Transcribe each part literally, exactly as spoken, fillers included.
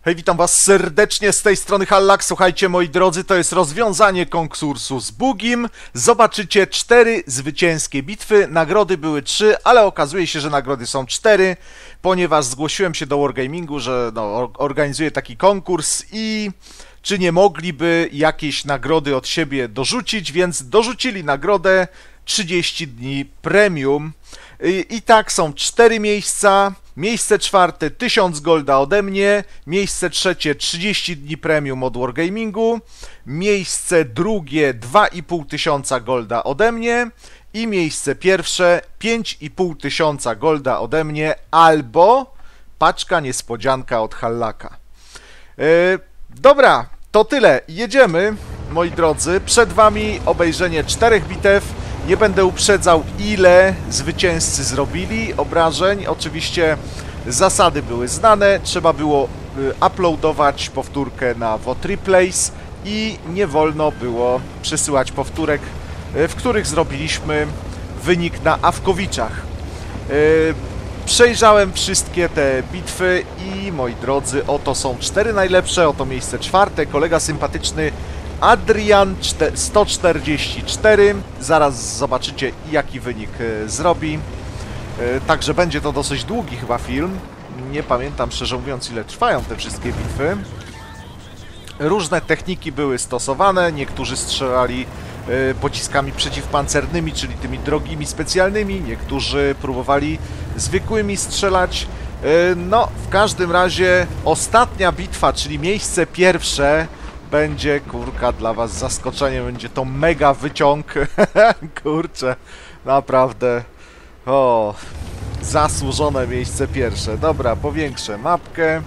Hej, witam was serdecznie z tej strony Hallak. Słuchajcie, moi drodzy, to jest rozwiązanie konkursu z Bugim. Zobaczycie cztery zwycięskie bitwy. Nagrody były trzy, ale okazuje się, że nagrody są cztery, ponieważ zgłosiłem się do Wargamingu, że no, organizuję taki konkurs i czy nie mogliby jakieś nagrody od siebie dorzucić, więc dorzucili nagrodę trzydzieści dni premium. I, i tak są cztery miejsca. Miejsce czwarte tysiąc golda ode mnie, miejsce trzecie trzydzieści dni premium od Wargamingu, miejsce drugie dwa i pół tysiąca golda ode mnie i miejsce pierwsze pięć i pół tysiąca golda ode mnie albo paczka niespodzianka od Hallaka. Yy, dobra, to tyle. Jedziemy, moi drodzy. Przed wami obejrzenie czterech bitew. Nie będę uprzedzał, ile zwycięzcy zrobili obrażeń. Oczywiście zasady były znane. Trzeba było uploadować powtórkę na WOTReplays i nie wolno było przesyłać powtórek, w których zrobiliśmy wynik na Awkowiczach. Przejrzałem wszystkie te bitwy i, moi drodzy, oto są cztery najlepsze. Oto miejsce czwarte. Kolega sympatyczny Adrian sto czterdzieści cztery. Zaraz zobaczycie, jaki wynik zrobi. Także będzie to dosyć długi chyba film. Nie pamiętam, szczerze mówiąc, ile trwają te wszystkie bitwy. Różne techniki były stosowane. Niektórzy strzelali pociskami przeciwpancernymi, czyli tymi drogimi, specjalnymi. Niektórzy próbowali zwykłymi strzelać. No, w każdym razie ostatnia bitwa, czyli miejsce pierwsze, będzie, kurka, dla was zaskoczeniem. Będzie to mega wyciąg. Kurczę, naprawdę. O, zasłużone miejsce pierwsze. Dobra, powiększę mapkę. E,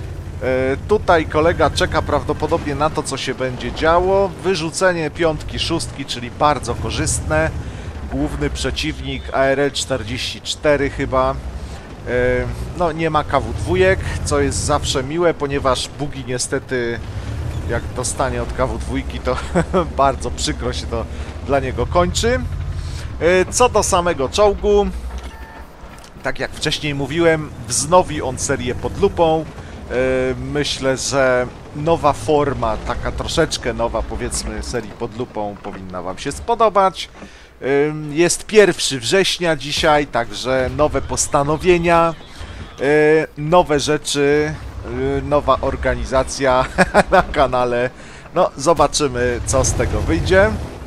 tutaj kolega czeka prawdopodobnie na to, co się będzie działo. Wyrzucenie piątki, szóstki, czyli bardzo korzystne. Główny przeciwnik A R L czterdzieści cztery chyba. E, no, nie ma K W dwa, co jest zawsze miłe, ponieważ Bugi niestety, jak dostanie od K W dwa, to bardzo przykro się to dla niego kończy. Co do samego czołgu, tak jak wcześniej mówiłem, wznowi on serię pod lupą. Myślę, że nowa forma, taka troszeczkę nowa, powiedzmy, serii pod lupą powinna wam się spodobać. Jest pierwszego września dzisiaj, także nowe postanowienia, nowe rzeczy, nowa organizacja na kanale. No, zobaczymy, co z tego wyjdzie.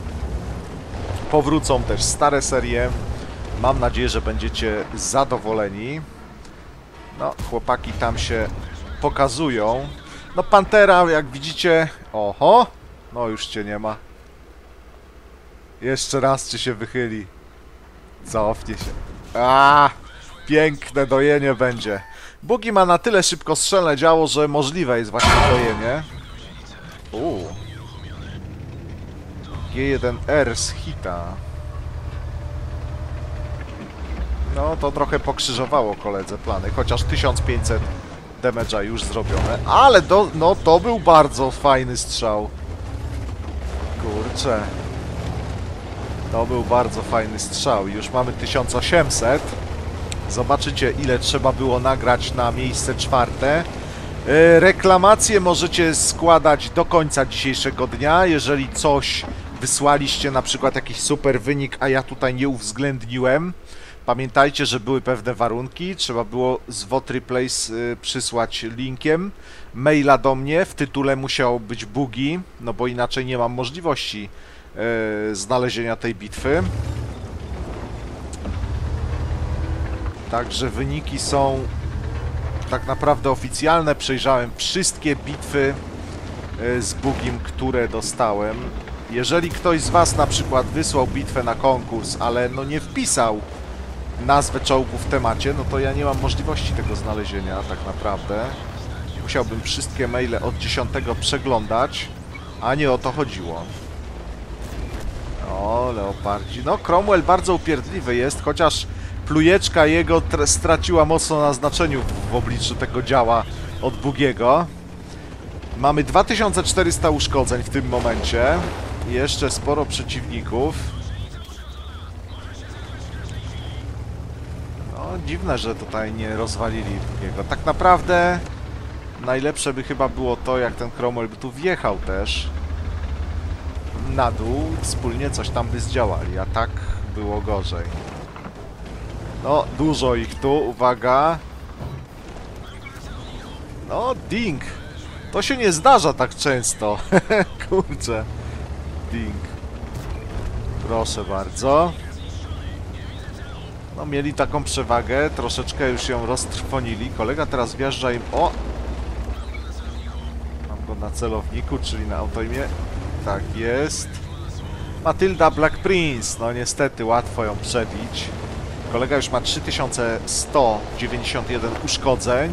Powrócą też stare serie. Mam nadzieję, że będziecie zadowoleni. No, chłopaki tam się pokazują. No, Pantera, jak widzicie... Oho! No, już cię nie ma. Jeszcze raz cię się wychyli. Cofnie się. A, piękne dojenie będzie. Bugi ma na tyle szybkostrzelne działo, że możliwe jest właśnie dojenie. Uuu. G jeden R z hita. No to trochę pokrzyżowało koledze plany, chociaż tysiąc pięćset damage'a już zrobione. Ale do, no to był bardzo fajny strzał. Kurczę. To był bardzo fajny strzał. Już mamy tysiąc osiemset. Zobaczycie, ile trzeba było nagrać na miejsce czwarte. Reklamacje możecie składać do końca dzisiejszego dnia. Jeżeli coś wysłaliście, na przykład jakiś super wynik, a ja tutaj nie uwzględniłem, pamiętajcie, że były pewne warunki. Trzeba było z WOTReplays przysłać linkiem maila do mnie. W tytule musiał być Bugi, no bo inaczej nie mam możliwości znalezienia tej bitwy. Także wyniki są tak naprawdę oficjalne. Przejrzałem wszystkie bitwy z Bugim, które dostałem. Jeżeli ktoś z was na przykład wysłał bitwę na konkurs, ale no nie wpisał nazwę czołgu w temacie, no to ja nie mam możliwości tego znalezienia tak naprawdę. Musiałbym wszystkie maile od dziesiątego przeglądać, a nie o to chodziło. O, leopardzi. No, Cromwell bardzo upierdliwy jest, chociaż plujeczka jego straciła mocno na znaczeniu w obliczu tego działa od Bugiego. Mamy dwa tysiące czterysta uszkodzeń w tym momencie. Jeszcze sporo przeciwników. No, dziwne, że tutaj nie rozwalili Bugiego. Tak naprawdę najlepsze by chyba było to, jak ten Cromwell by tu wjechał też na dół, wspólnie coś tam by zdziałali, a tak było gorzej. No, dużo ich tu, uwaga. No, ding. To się nie zdarza tak często. Kurczę. Ding. Proszę bardzo. No, mieli taką przewagę, troszeczkę już ją roztrwonili. Kolega teraz wjeżdża im... O! Mam go na celowniku, czyli na autoimie. Tak jest. Matylda Black Prince. No niestety, łatwo ją przebić. Kolega już ma trzy tysiące sto dziewięćdziesiąt jeden uszkodzeń.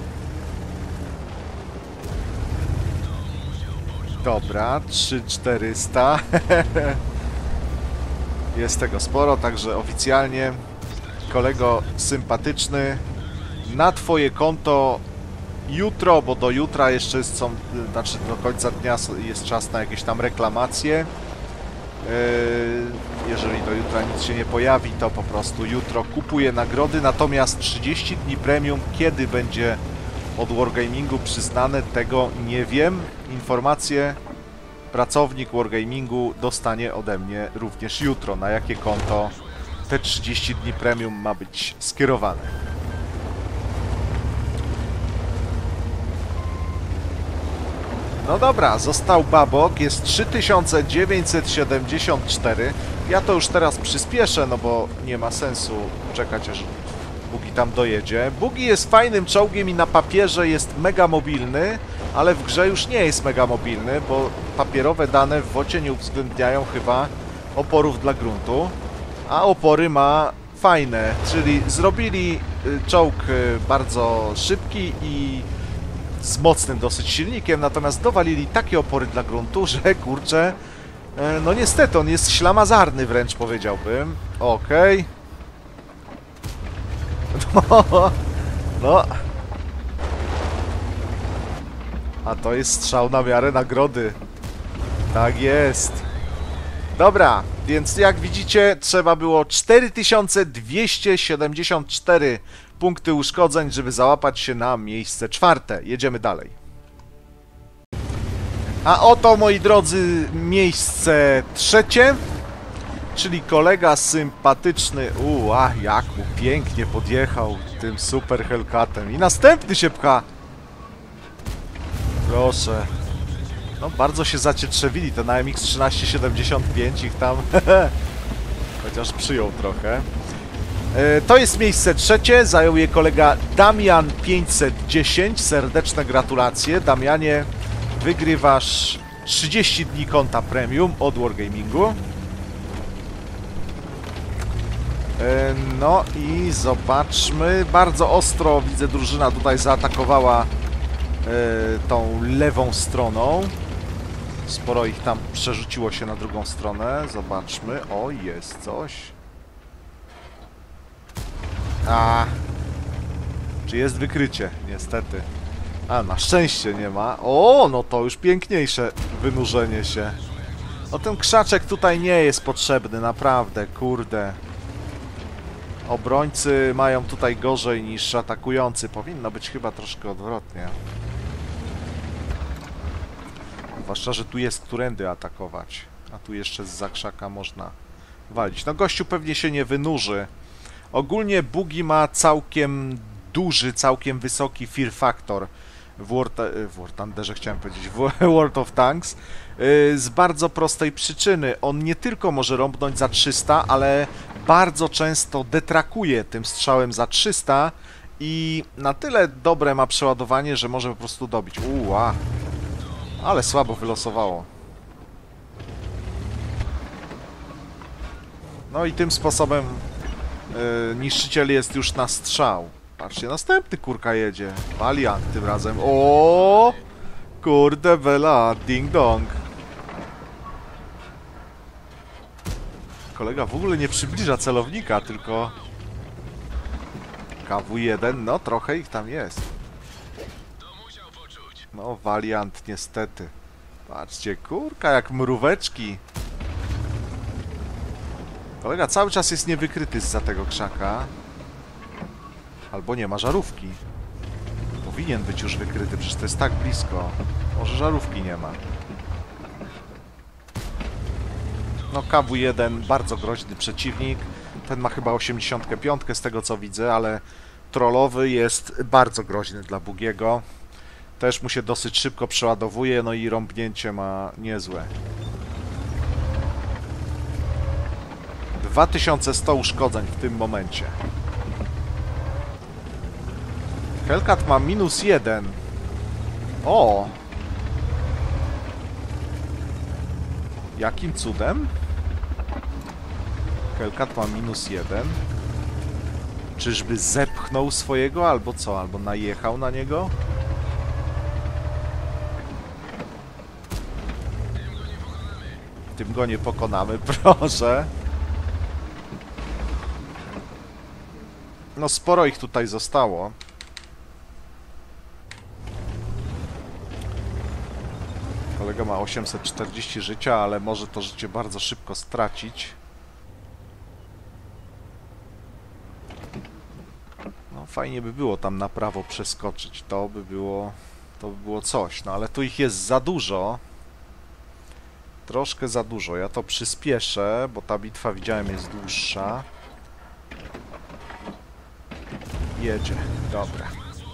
Dobra, trzy tysiące czterysta. Jest tego sporo, także oficjalnie, kolego sympatyczny, na twoje konto jutro, bo do jutra jeszcze są, znaczy do końca dnia jest czas na jakieś tam reklamacje. Jeżeli do jutra nic się nie pojawi, to po prostu jutro kupuję nagrody, natomiast trzydzieści dni premium, kiedy będzie od Wargamingu przyznane, tego nie wiem. Informacje pracownik Wargamingu dostanie ode mnie również jutro, na jakie konto te trzydzieści dni premium ma być skierowane. No dobra, został Babok, jest trzy tysiące dziewięćset siedemdziesiąt cztery. Ja to już teraz przyspieszę, no bo nie ma sensu czekać, aż Bugi tam dojedzie. Bugi jest fajnym czołgiem i na papierze jest mega mobilny, ale w grze już nie jest mega mobilny, bo papierowe dane w wocie nie uwzględniają chyba oporów dla gruntu, a opory ma fajne, czyli zrobili czołg bardzo szybki i z mocnym dosyć silnikiem, natomiast dowalili takie opory dla gruntu, że kurczę, no niestety on jest ślamazarny wręcz, powiedziałbym. Okej. No, no. A to jest strzał na miarę nagrody. Tak jest. Dobra, więc jak widzicie, trzeba było cztery tysiące dwieście siedemdziesiąt cztery punkty uszkodzeń, żeby załapać się na miejsce czwarte. Jedziemy dalej. A oto, moi drodzy, miejsce trzecie, czyli kolega sympatyczny. Uuu, a jak mu pięknie podjechał tym super Hellcatem. I następny się pcha. Proszę. No, bardzo się zacietrzewili, te na M X trzynaście siedemdziesiąt pięć ich tam chociaż przyjął trochę. E, to jest miejsce trzecie, zajął je kolega Damian pięćset dziesięć. Serdeczne gratulacje. Damianie, wygrywasz trzydzieści dni konta premium od Wargamingu. E, no i zobaczmy, bardzo ostro widzę, drużyna tutaj zaatakowała e, tą lewą stroną. Sporo ich tam przerzuciło się na drugą stronę. Zobaczmy. O, jest coś. A, czy jest wykrycie? Niestety. A, na szczęście nie ma. O, no to już piękniejsze wynurzenie się. No ten krzaczek tutaj nie jest potrzebny, naprawdę, kurde. Obrońcy mają tutaj gorzej niż atakujący. Powinno być chyba troszkę odwrotnie. Zwłaszcza, że tu jest którędy atakować. A tu jeszcze z zakrzaka można walić. No gościu pewnie się nie wynurzy. Ogólnie Bugi ma całkiem duży, całkiem wysoki fear factor w War, w War Thunderze, chciałem powiedzieć, w World of Tanks. Z bardzo prostej przyczyny. On nie tylko może rąbnąć za trzysta, ale bardzo często detrakuje tym strzałem za trzysta i na tyle dobre ma przeładowanie, że może po prostu dobić. Uła. Ale słabo wylosowało. No i tym sposobem yy, niszczyciel jest już na strzał. Patrzcie, następny kurka jedzie. Valiant tym razem. O, kurde bela, ding dong. Kolega w ogóle nie przybliża celownika, tylko K W jeden, no trochę ich tam jest. No, Valiant niestety. Patrzcie, kurka, jak mróweczki. Kolega cały czas jest niewykryty zza tego krzaka. Albo nie ma żarówki. To powinien być już wykryty, przecież to jest tak blisko. Może żarówki nie ma. No K W jeden, bardzo groźny przeciwnik. Ten ma chyba osiemdziesiąt pięć z tego co widzę, ale trollowy jest bardzo groźny dla Bugiego. Też mu się dosyć szybko przeładowuje, no i rąbnięcie ma niezłe. dwa tysiące sto uszkodzeń w tym momencie. Hellcat ma minus jeden. O! Jakim cudem? Hellcat ma minus jeden. Czyżby zepchnął swojego, albo co? Albo najechał na niego? Tym go nie pokonamy, proszę. No sporo ich tutaj zostało. Kolega ma osiemset czterdzieści życia, ale może to życie bardzo szybko stracić. No fajnie by było tam na prawo przeskoczyć. To by było, to by było coś. No ale tu ich jest za dużo. Troszkę za dużo. Ja to przyspieszę, bo ta bitwa, widziałem, jest dłuższa. Jedzie. Dobra.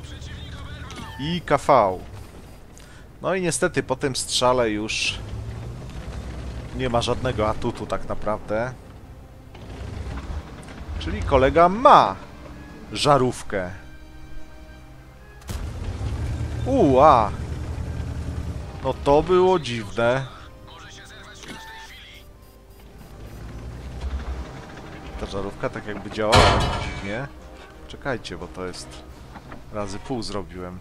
I K V. No i niestety po tym strzale już nie ma żadnego atutu tak naprawdę. Czyli kolega ma żarówkę. Uła! No to było dziwne. Ta żarówka tak jakby działała dziwnie. Czekajcie, bo to jest... Razy pół zrobiłem.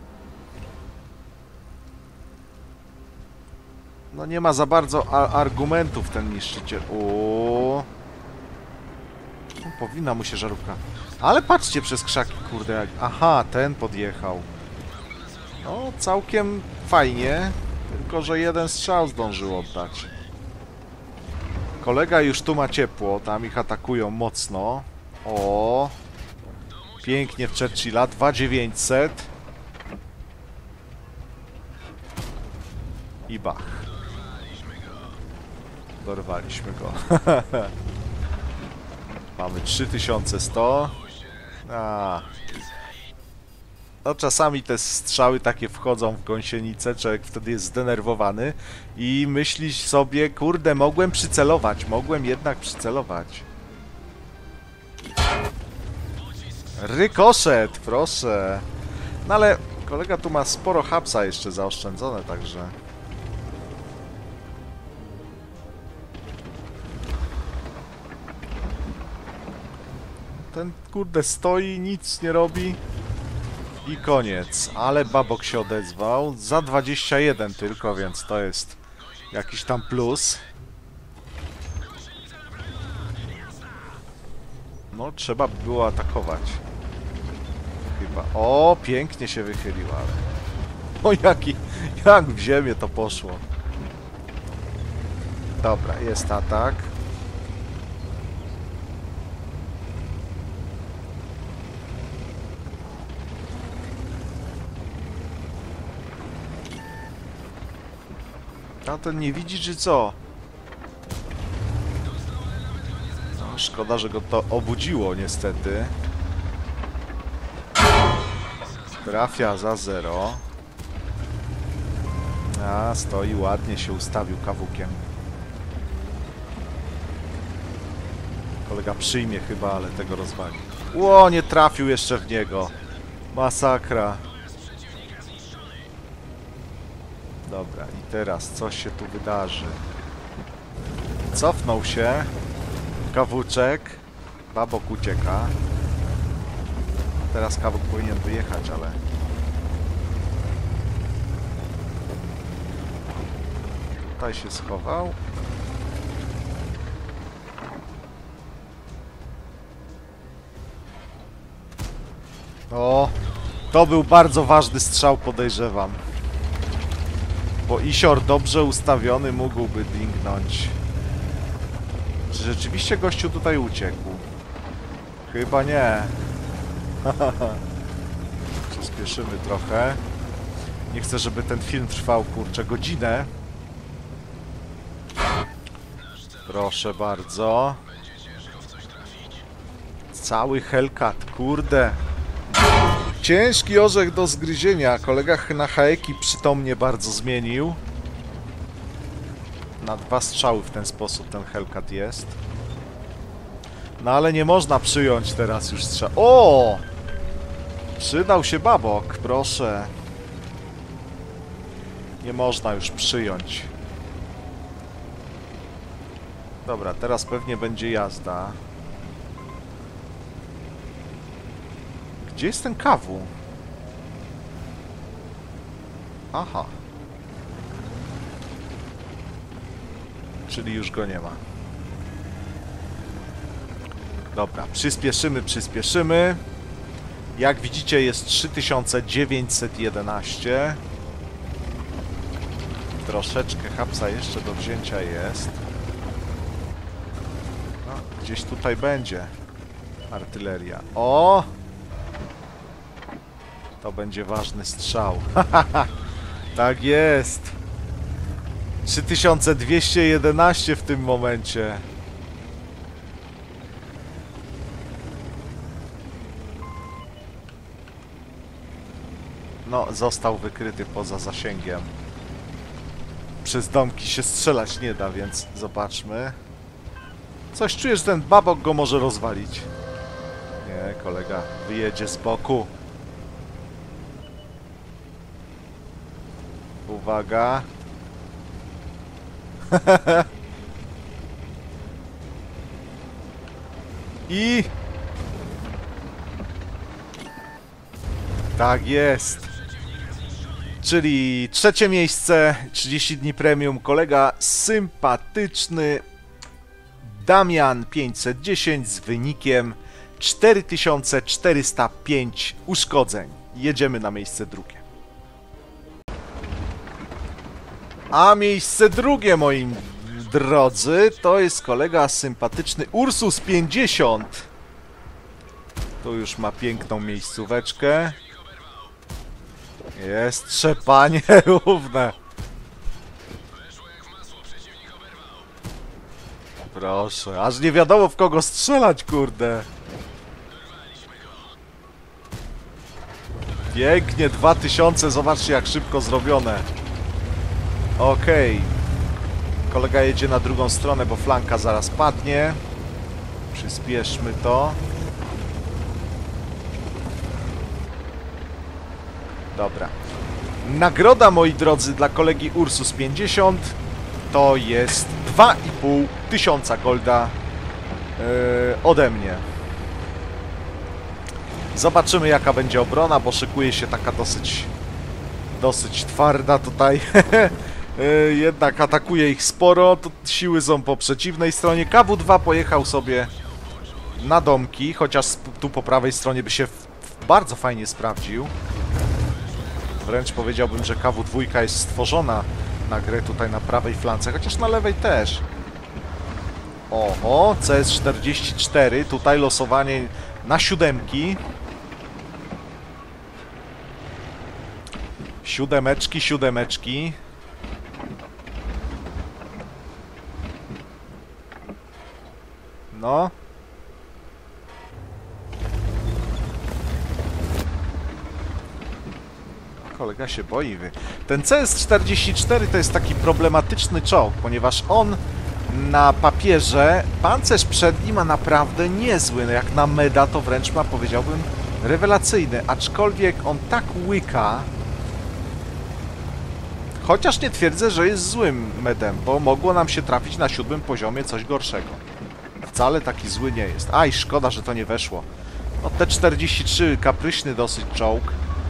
No nie ma za bardzo argumentów ten niszczyciel. Uuu. No, powinna mu się żarówka. Ale patrzcie przez krzaki, kurde. Jak... Aha, ten podjechał. No, całkiem fajnie. Tylko że jeden strzał zdążył oddać. Kolega już tu ma ciepło. Tam ich atakują mocno. O. Pięknie w Churchilla. dwa tysiące dziewięćset. I bach. Dorwaliśmy go. Mamy trzy tysiące sto. A. No czasami te strzały takie wchodzą w gąsienicę, człowiek wtedy jest zdenerwowany i myśli sobie, kurde, mogłem przycelować, mogłem jednak przycelować. Rykoszet, proszę. No ale kolega tu ma sporo hapsa jeszcze zaoszczędzone, także... Ten kurde stoi, nic nie robi i koniec. Ale Babok się odezwał. Za dwadzieścia jeden tylko, więc to jest jakiś tam plus. No, trzeba by było atakować. Chyba. O, pięknie się wychylił, ale... O, jaki... Jak w ziemię to poszło. Dobra, jest atak. A ten nie widzi, czy co? No, szkoda, że go to obudziło, niestety. Trafia za zero. A, stoi ładnie, się ustawił kawukiem. Kolega przyjmie chyba, ale tego rozwali. Ło, nie trafił jeszcze w niego. Masakra. Dobra, i teraz coś się tu wydarzy. Cofnął się. Kawuczek. Babok ucieka. Teraz kawuk powinien wyjechać, ale... Tutaj się schował. O! To był bardzo ważny strzał, podejrzewam. Bo Isior dobrze ustawiony mógłby dingnąć. Czy rzeczywiście gościu tutaj uciekł? Chyba nie. przyspieszymy trochę. Nie chcę, żeby ten film trwał, kurczę, godzinę. Proszę bardzo. Cały Hellcat, kurde. Ciężki orzech do zgryzienia. Kolega na Haeki przytomnie bardzo zmienił. Na dwa strzały w ten sposób ten Hellcat jest. No ale nie można przyjąć teraz już strzał. O! Przydał się babok, proszę. Nie można już przyjąć. Dobra, teraz pewnie będzie jazda. Gdzie jest ten kawu? Aha. Czyli już go nie ma. Dobra, przyspieszymy, przyspieszymy. Jak widzicie, jest trzy tysiące dziewięćset jedenaście. Troszeczkę hapsa jeszcze do wzięcia jest. No, gdzieś tutaj będzie artyleria. O! To będzie ważny strzał. Tak jest. trzy tysiące dwieście jedenaście w tym momencie. No, został wykryty poza zasięgiem. Przez domki się strzelać nie da, więc zobaczmy. Coś czuję, że ten babok go może rozwalić. Nie, kolega wyjedzie z boku. Uwaga. I... Tak jest. Czyli trzecie miejsce, trzydzieści dni premium, kolega sympatyczny Damian pięćset dziesięć z wynikiem cztery tysiące czterysta pięć uszkodzeń. Jedziemy na miejsce drugie. A miejsce drugie, moi drodzy, to jest kolega sympatyczny Ursus pięćdziesiąt. Tu już ma piękną miejscóweczkę. Jest trzepanie równe. Proszę, aż nie wiadomo w kogo strzelać, kurde. Pięknie, dwa tysiące, zobaczcie jak szybko zrobione. Okej. Okay. Kolega jedzie na drugą stronę, bo flanka zaraz padnie. Przyspieszmy to. Dobra. Nagroda, moi drodzy, dla kolegi Ursus pięćdziesiąt to jest dwa i pół tysiąca golda yy, ode mnie. Zobaczymy jaka będzie obrona, bo szykuje się taka dosyć dosyć twarda tutaj. yy, jednak atakuje ich sporo, to siły są po przeciwnej stronie. K W dwa pojechał sobie na domki, chociaż tu po prawej stronie by się w, w bardzo fajnie sprawdził. Wręcz powiedziałbym, że K W dwa jest stworzona na grę tutaj na prawej flance, chociaż na lewej też. Oho, C S czterdzieści cztery, tutaj losowanie na siódemki. Siódemeczki, siódemeczki. No. Kolega się boi. Ten C S czterdzieści cztery to jest taki problematyczny czołg, ponieważ on na papierze pancerz przedni ma naprawdę niezły. No jak na meda to wręcz ma, powiedziałbym, rewelacyjny. Aczkolwiek on tak łyka. Chociaż nie twierdzę, że jest złym medem, bo mogło nam się trafić na siódmym poziomie coś gorszego. Wcale taki zły nie jest. Aj, szkoda, że to nie weszło. No T czterdzieści trzy, kapryśny dosyć czołg.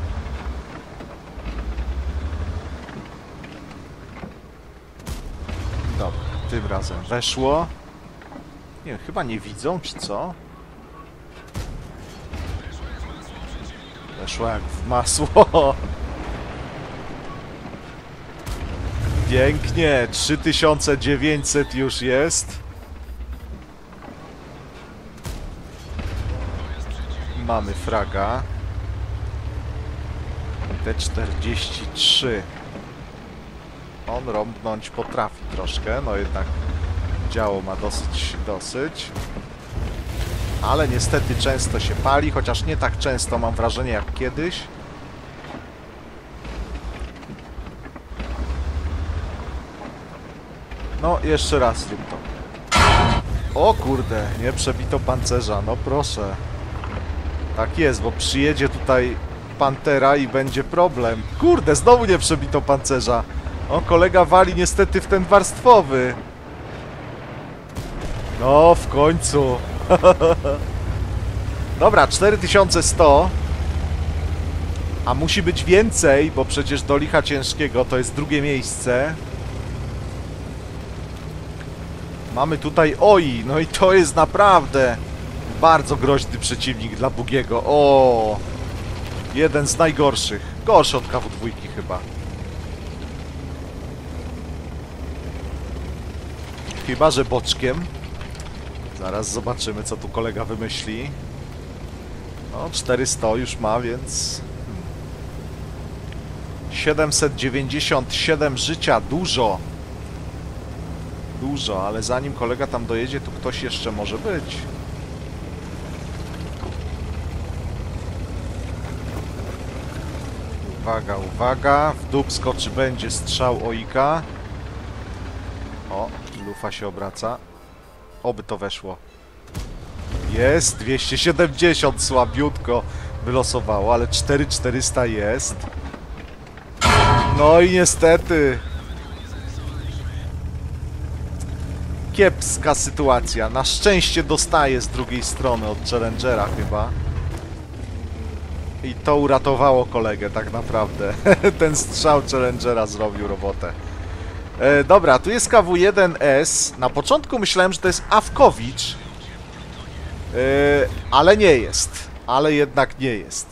Dobra, tym razem weszło. Nie wiem, chyba nie widzą, czy co? Weszło jak w masło. Pięknie, trzy tysiące dziewięćset już jest. Mamy fraga. T czterdzieści trzy. On rąbnąć potrafi troszkę, no jednak działo ma dosyć, dosyć. Ale niestety często się pali, chociaż nie tak często, mam wrażenie, jak kiedyś. No, jeszcze raz zrób to. O kurde, nie przebito pancerza, no proszę. Tak jest, bo przyjedzie tutaj Pantera i będzie problem. Kurde, znowu nie przebito pancerza. O, kolega wali niestety w ten warstwowy. No, w końcu. Dobra, cztery tysiące sto. A musi być więcej, bo przecież do licha ciężkiego to jest drugie miejsce. Mamy tutaj O I, no i to jest naprawdę bardzo groźny przeciwnik dla Bugiego. O, jeden z najgorszych. Gorszy od K W dwa chyba. Chyba że boczkiem. Zaraz zobaczymy, co tu kolega wymyśli. No, czterysta już ma, więc... siedemset dziewięćdziesiąt siedem życia, dużo. Dużo, ale zanim kolega tam dojedzie, tu ktoś jeszcze może być. Uwaga, uwaga. W dupsko, czy będzie strzał O I K? O, lufa się obraca. Oby to weszło. Jest, dwieście siedemdziesiąt, słabiutko wylosowało, ale cztery tysiące czterysta jest. No i niestety... Kiepska sytuacja. Na szczęście dostaje z drugiej strony od Challengera chyba. I to uratowało kolegę tak naprawdę. Ten strzał Challengera zrobił robotę. E, dobra, tu jest K W jeden S. Na początku myślałem, że to jest Awkowicz. E, ale nie jest. Ale jednak nie jest.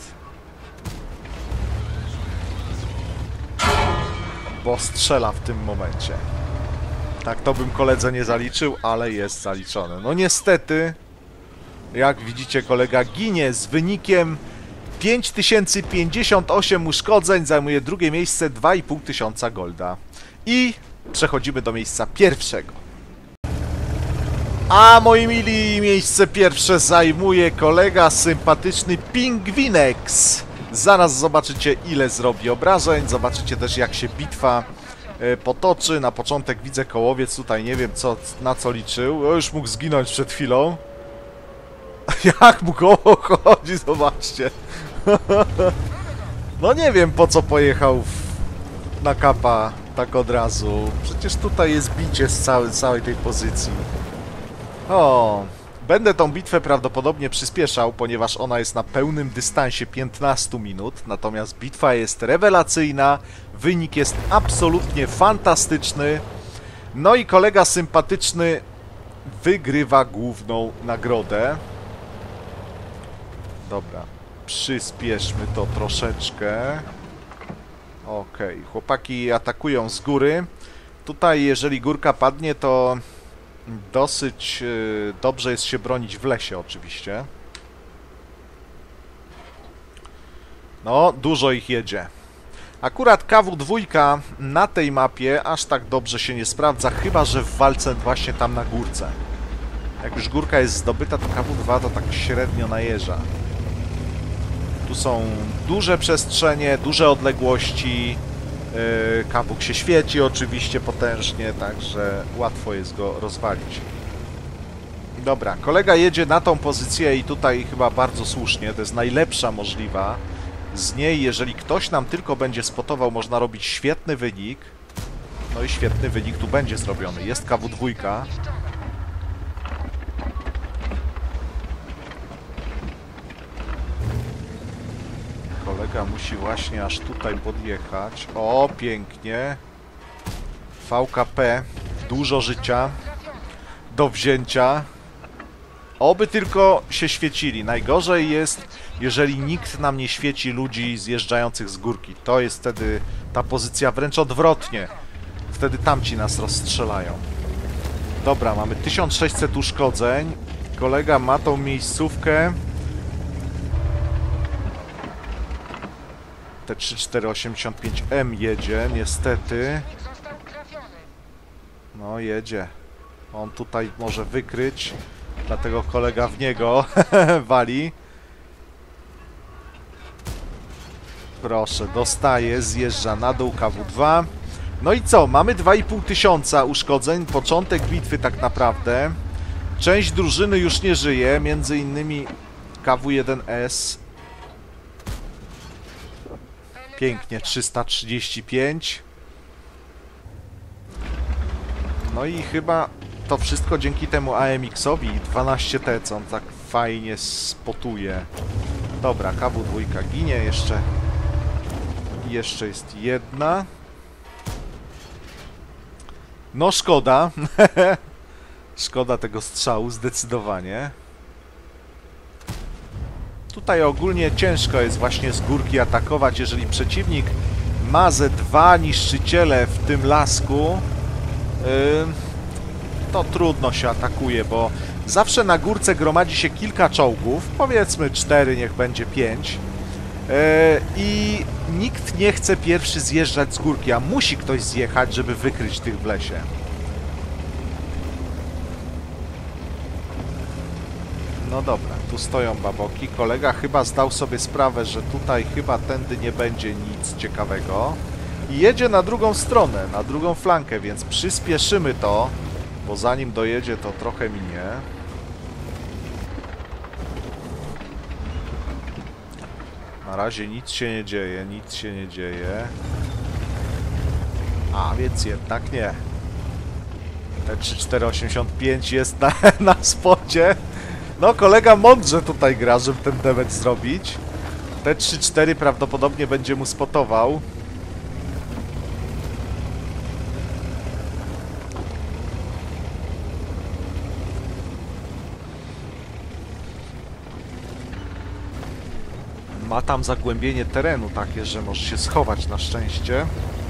Bo strzela w tym momencie. Tak to bym koledze nie zaliczył, ale jest zaliczone. No niestety, jak widzicie, kolega ginie z wynikiem pięć tysięcy pięćdziesiąt osiem uszkodzeń, zajmuje drugie miejsce, dwa i pół tysiąca golda. I przechodzimy do miejsca pierwszego. A moi mili, miejsce pierwsze zajmuje kolega sympatyczny Pingwinex. Zaraz zobaczycie, ile zrobi obrażeń, zobaczycie też, jak się bitwa potoczy. Na początek widzę kołowiec, tutaj nie wiem, co, na co liczył. O, już mógł zginąć przed chwilą. Jak mu koło chodzi, zobaczcie. No nie wiem, po co pojechał w, na kapa tak od razu. Przecież tutaj jest bicie z całej, całej tej pozycji. O, będę tą bitwę prawdopodobnie przyspieszał, ponieważ ona jest na pełnym dystansie piętnaście minut. Natomiast bitwa jest rewelacyjna, wynik jest absolutnie fantastyczny. No i kolega sympatyczny wygrywa główną nagrodę. Dobra, przyspieszmy to troszeczkę. Okej, okay. Chłopaki atakują z góry. Tutaj, jeżeli górka padnie, to dosyć yy, dobrze jest się bronić w lesie oczywiście. No, dużo ich jedzie. Akurat K W dwa na tej mapie aż tak dobrze się nie sprawdza, chyba że w walce właśnie tam na górce. Jak już górka jest zdobyta, to K W dwa to tak średnio najeżdża. Tu są duże przestrzenie, duże odległości. Yy, Kabuk się świeci oczywiście potężnie, także łatwo jest go rozwalić. Dobra, kolega jedzie na tą pozycję i tutaj chyba bardzo słusznie, to jest najlepsza możliwa. Z niej, jeżeli ktoś nam tylko będzie spotował, można robić świetny wynik. No i świetny wynik tu będzie zrobiony. Jest K W dwa. Kolega musi właśnie aż tutaj podjechać. O, pięknie. V K P. Dużo życia do wzięcia. Oby tylko się świecili. Najgorzej jest, jeżeli nikt nam nie świeci ludzi zjeżdżających z górki. To jest wtedy ta pozycja wręcz odwrotnie. Wtedy tamci nas rozstrzelają. Dobra, mamy tysiąc sześćset uszkodzeń. Kolega ma tą miejscówkę. T trzydzieści cztery osiemdziesiąt pięć M jedzie, niestety. No jedzie. On tutaj może wykryć, dlatego kolega w niego wali. Proszę, dostaje, zjeżdża na dół K W dwa. No i co? Mamy dwa i pół tysiąca uszkodzeń, początek bitwy tak naprawdę. Część drużyny już nie żyje, między innymi K W jeden S. Pięknie, trzysta trzydzieści pięć. No i chyba to wszystko dzięki temu A M X-owi dwanaście T, co on tak fajnie spotuje. Dobra, K W dwa ginie, jeszcze jeszcze jest jedna. No szkoda. Szkoda tego strzału, zdecydowanie. Tutaj ogólnie ciężko jest właśnie z górki atakować, jeżeli przeciwnik ma ze dwa niszczyciele w tym lasku. Yy, to trudno się atakuje, bo zawsze na górce gromadzi się kilka czołgów, powiedzmy cztery, niech będzie pięć. Yy, I nikt nie chce pierwszy zjeżdżać z górki, a musi ktoś zjechać, żeby wykryć tych w lesie. No dobra, tu stoją baboki. Kolega chyba zdał sobie sprawę, że tutaj chyba tędy nie będzie nic ciekawego. I jedzie na drugą stronę, na drugą flankę, więc przyspieszymy to, bo zanim dojedzie, to trochę minie. Na razie nic się nie dzieje, nic się nie dzieje. A, więc jednak nie. T trzydzieści cztery osiemdziesiąt pięć jest na, na spocie. No, kolega mądrze tutaj gra, żeby ten damage zrobić. T trzydzieści cztery prawdopodobnie będzie mu spotował. Ma tam zagłębienie terenu takie, że może się schować na szczęście.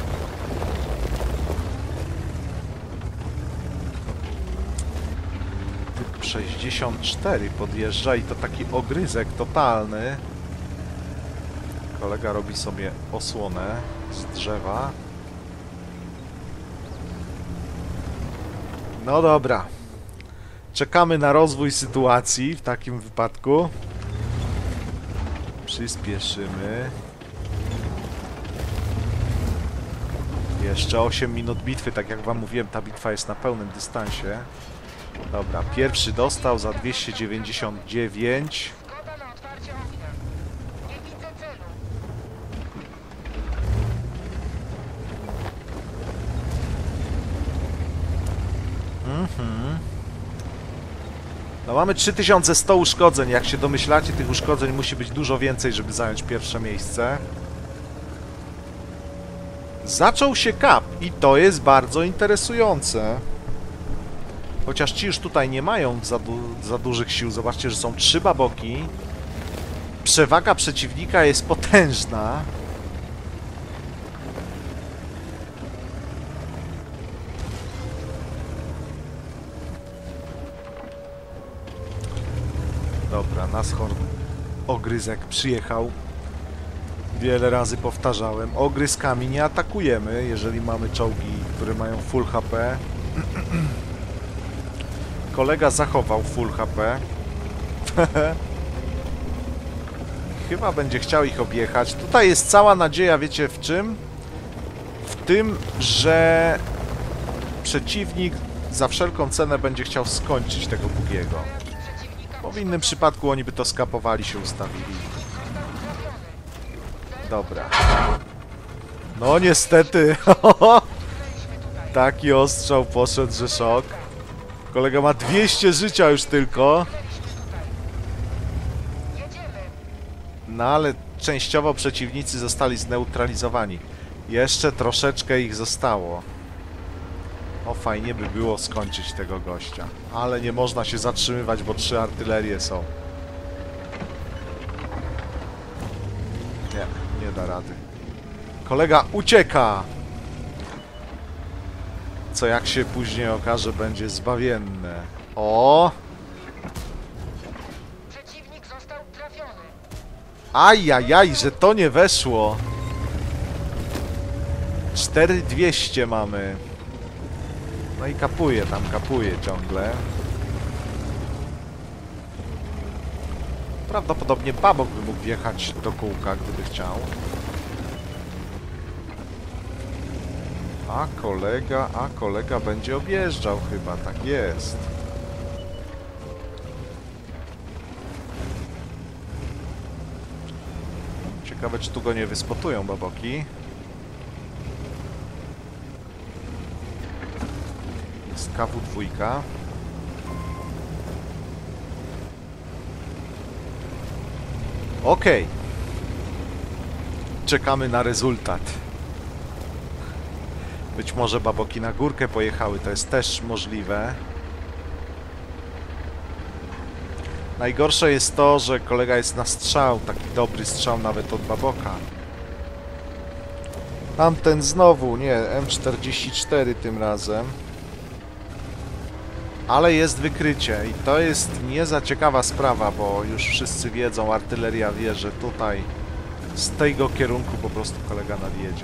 Typ sześćdziesiąt cztery podjeżdża i to taki ogryzek totalny. Kolega robi sobie osłonę z drzewa. No dobra. Czekamy na rozwój sytuacji w takim wypadku. Przyspieszymy. Jeszcze osiem minut bitwy, tak jak wam mówiłem, ta bitwa jest na pełnym dystansie. Dobra, pierwszy dostał za dwieście dziewięćdziesiąt dziewięć. Mhm. No mamy trzy tysiące sto uszkodzeń, jak się domyślacie, tych uszkodzeń musi być dużo więcej, żeby zająć pierwsze miejsce. Zaczął się kap i to jest bardzo interesujące. Chociaż ci już tutaj nie mają za, du za dużych sił. Zobaczcie, że są trzy baboki. Przewaga przeciwnika jest potężna. Dobra, Nashorn ogryzek przyjechał. Wiele razy powtarzałem. Ogryzkami nie atakujemy, jeżeli mamy czołgi, które mają full H P. Kolega zachował full H P. Chyba będzie chciał ich objechać. Tutaj jest cała nadzieja, wiecie w czym? W tym, że przeciwnik za wszelką cenę będzie chciał skończyć tego Bugiego. Bo w innym przypadku oni by to skapowali, się ustawili. Dobra. No niestety. Taki ostrzał poszedł, że szok. Kolega ma dwieście życia już tylko. No ale częściowo przeciwnicy zostali zneutralizowani. Jeszcze troszeczkę ich zostało. O, fajnie by było skończyć tego gościa. Ale nie można się zatrzymywać, bo trzy artylerie są. Nie, nie da rady. Kolega ucieka! Co jak się później okaże, będzie zbawienne. O! Przeciwnik został trafiony. Ajajaj, że to nie weszło. cztery tysiące dwieście mamy. No i kapuje tam, kapuje ciągle. Prawdopodobnie Babok by mógł wjechać do kółka, gdyby chciał. A kolega, a kolega będzie objeżdżał chyba, tak jest. Ciekawe, czy tu go nie wyspotują Baboki. Jest K W dwa. Okej. Czekamy na rezultat. Być może Baboki na górkę pojechały, to jest też możliwe. Najgorsze jest to, że kolega jest na strzał, taki dobry strzał nawet od Baboka. Tamten znowu, nie, M czterdzieści cztery tym razem. Ale jest wykrycie i to jest nie za ciekawa sprawa, bo już wszyscy wiedzą, artyleria wie, że tutaj z tego kierunku po prostu kolega nadjedzie.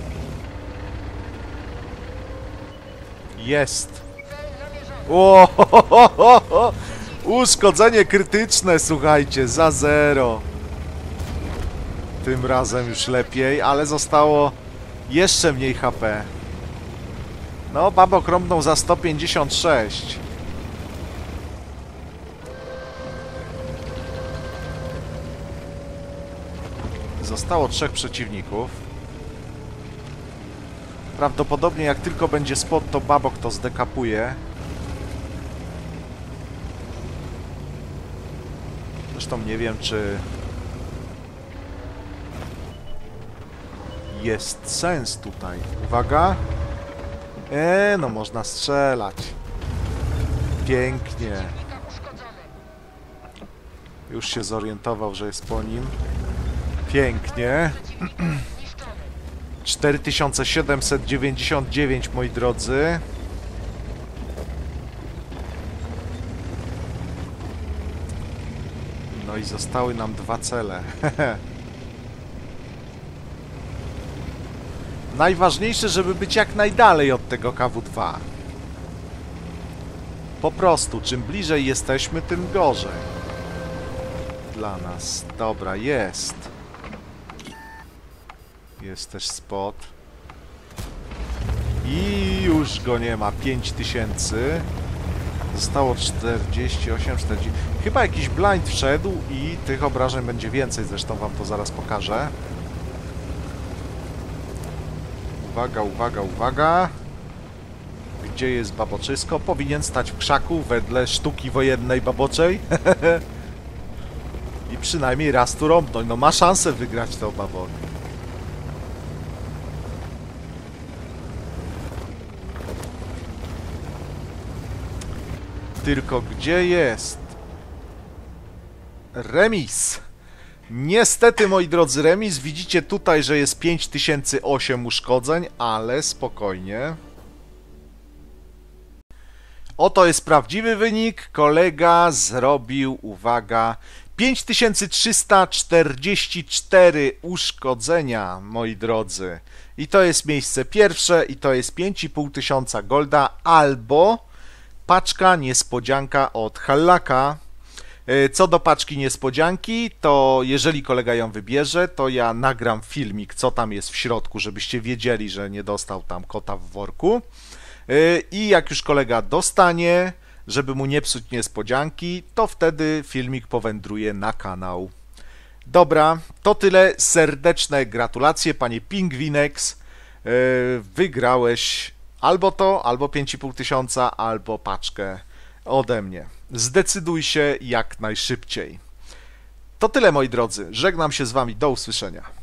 Jest! O, ho, ho, ho, ho. Uszkodzenie krytyczne, słuchajcie, za zero. Tym razem już lepiej, ale zostało jeszcze mniej H P. No, Babok rąbnął za sto pięćdziesiąt sześć. Zostało trzech przeciwników. Prawdopodobnie jak tylko będzie spot, to Babok to zdekapuje. Zresztą nie wiem, czy jest sens tutaj. Uwaga! Eee, no można strzelać. Pięknie. Już się zorientował, że jest po nim. Pięknie. cztery tysiące siedemset dziewięćdziesiąt dziewięć, moi drodzy. No i zostały nam dwa cele. Najważniejsze, żeby być jak najdalej od tego K W dwa. Po prostu, czym bliżej jesteśmy, tym gorzej. Dla nas. Dobra, jest. Jest też spot. I już go nie ma. pięć tysięcy. Zostało czterdzieści osiem, czterdzieści. Chyba jakiś blind wszedł i tych obrażeń będzie więcej. Zresztą wam to zaraz pokażę. Uwaga, uwaga, uwaga. Gdzie jest baboczysko? Powinien stać w krzaku wedle sztuki wojennej baboczej. I przynajmniej raz tu rąbnąć. No ma szansę wygrać to babok. Tylko gdzie jest? Remis. Niestety, moi drodzy, remis. Widzicie tutaj, że jest pięć tysięcy osiem uszkodzeń, ale spokojnie. Oto jest prawdziwy wynik. Kolega zrobił, uwaga, pięć tysięcy trzysta czterdzieści cztery uszkodzenia, moi drodzy. I to jest miejsce pierwsze i to jest pięć i pół tysiąca golda albo paczka niespodzianka od Hallaka. Co do paczki niespodzianki, to jeżeli kolega ją wybierze, to ja nagram filmik, co tam jest w środku, żebyście wiedzieli, że nie dostał tam kota w worku. I jak już kolega dostanie, żeby mu nie psuć niespodzianki, to wtedy filmik powędruje na kanał. Dobra, to tyle. Serdeczne gratulacje, panie Pingwinex. Wygrałeś albo to, albo pięć i pół tysiąca, albo paczkę ode mnie. Zdecyduj się jak najszybciej. To tyle, moi drodzy. Żegnam się z wami. Do usłyszenia.